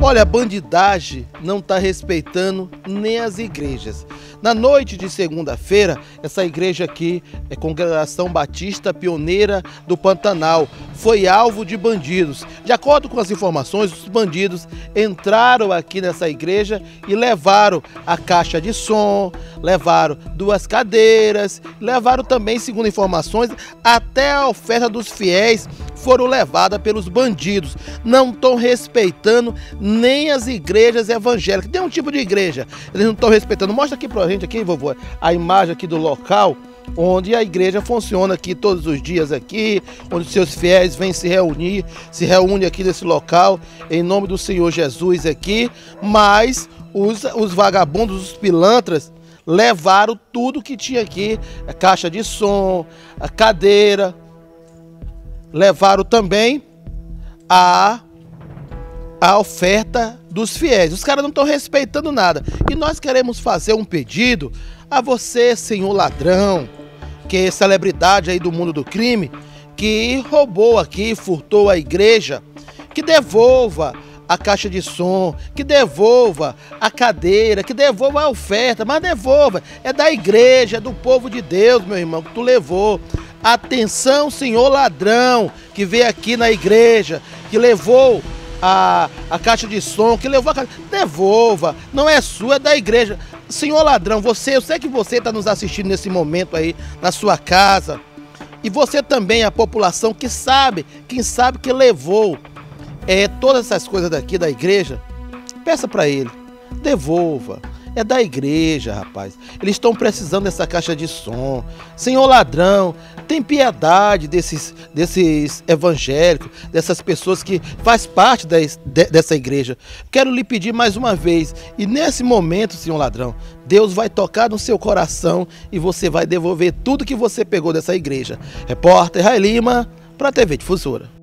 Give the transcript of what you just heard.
Olha, a bandidagem não está respeitando nem as igrejas. Na noite de segunda-feira, essa igreja aqui, é Congregação Batista Pioneira do Pantanal, foi alvo de bandidos. De acordo com as informações, os bandidos entraram aqui nessa igreja e levaram a caixa de som, levaram 2 cadeiras, levaram também, segundo informações, até a oferta dos fiéis foram levadas pelos bandidos. Não estão respeitando nem as igrejas evangélicas. Tem um tipo de igreja, eles não estão respeitando. Mostra aqui pra gente, aqui, vovô, a imagem aqui do local onde a igreja funciona aqui todos os dias aqui, onde seus fiéis vêm se reúnem aqui nesse local, em nome do Senhor Jesus aqui, mas os vagabundos, os pilantras, levaram tudo que tinha aqui, a caixa de som, a cadeira, levaram também a oferta dos fiéis. Os caras não estão respeitando nada. E nós queremos fazer um pedido a você, senhor ladrão, que é celebridade aí do mundo do crime, que roubou aqui, furtou a igreja, que devolva a caixa de som, que devolva a cadeira, que devolva a oferta, mas devolva. É da igreja, é do povo de Deus, meu irmão, que tu levou. Atenção, senhor ladrão, que veio aqui na igreja, que levou a caixa de som, que levou a caixa... Devolva, não é sua, é da igreja. Senhor ladrão, eu sei que você está nos assistindo nesse momento aí, na sua casa. E você também, a população que sabe, quem sabe que levou todas essas coisas daqui da igreja, peça para ele, devolva. É da igreja, rapaz. Eles estão precisando dessa caixa de som. Senhor ladrão, tem piedade desses evangélicos, dessas pessoas que faz parte dessa igreja. Quero lhe pedir mais uma vez, e nesse momento, senhor ladrão, Deus vai tocar no seu coração e você vai devolver tudo que você pegou dessa igreja. Repórter Rai Lima, para a TV Difusora.